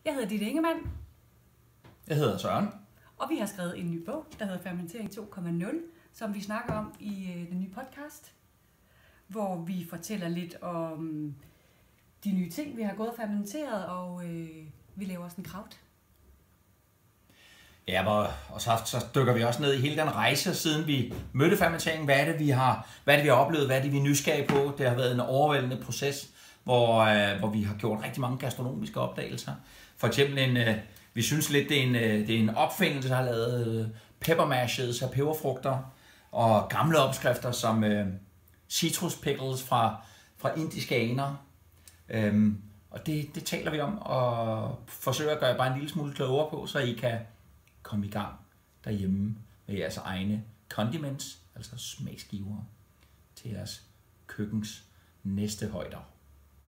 Jeg hedder Ditte Ingemann. Jeg hedder Søren. Og vi har skrevet en ny bog, der hedder Fermentering 2.0, som vi snakker om i den nye podcast, hvor vi fortæller lidt om de nye ting, vi har gået og fermenteret, og vi laver også en kraut. Ja, og så dykker vi også ned i hele den rejse, siden vi mødte fermenteringen. Hvad er det, vi har oplevet? Hvad er det, vi er nysgerrige på? Det har været en overvældende proces, hvor vi har gjort rigtig mange gastronomiske opdagelser. For eksempel vi synes lidt, det er en opfindelse, der har lavet pepper mashes af peberfrugter og gamle opskrifter som citrus pickles fra indiske aner. Og det taler vi om og forsøger at gøre bare en lille smule klogere på, så I kan komme i gang derhjemme med jeres egne condiments, altså smagsgiver til jeres køkkens næste højder.